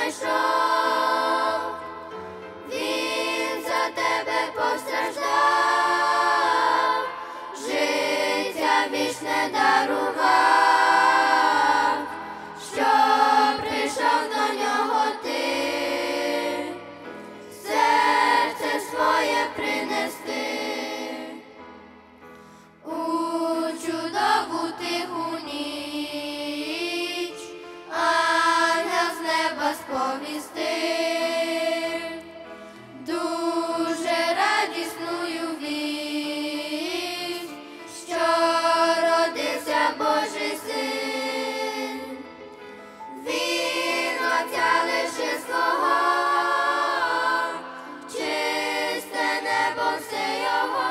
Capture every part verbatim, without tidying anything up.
знайшов, Він за тебе постраждав, життя вічне дарував, щоб прийшов до нього ти, серце своє принести. У чудову тиху ніч ангел з неба сповістив дуже радісною вість, що родився Божий син. Він Отця лише свого, чисте небо все його,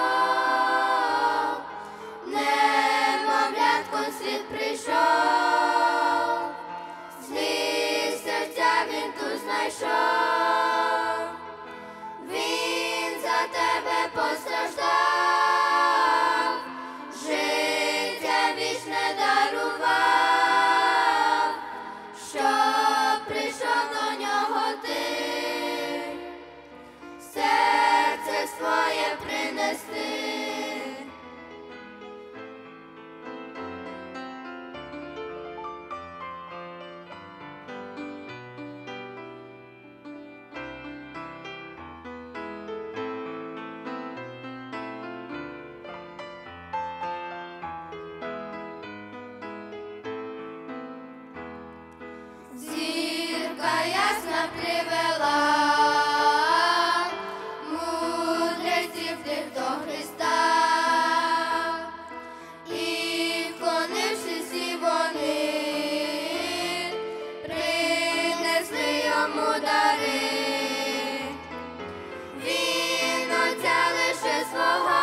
немовлятко в світ прийшов, злі серця він тут знайшов. Він за тебе постраждав, життя вічне дарував, щоб прийшов до нього ти, серце своє принести. Зірка ясна привела мудреців тих до Христа, і вклонившись і вони принесли йому дари. Він Отця лише свого,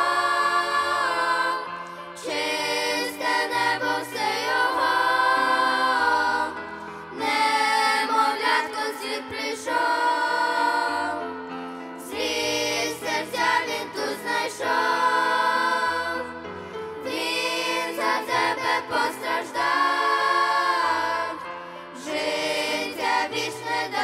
чисте небо все його, немовлятко в світ прийшов, злі серця він тут знайшов. Він за тебе постраждав, життя вічне дарував,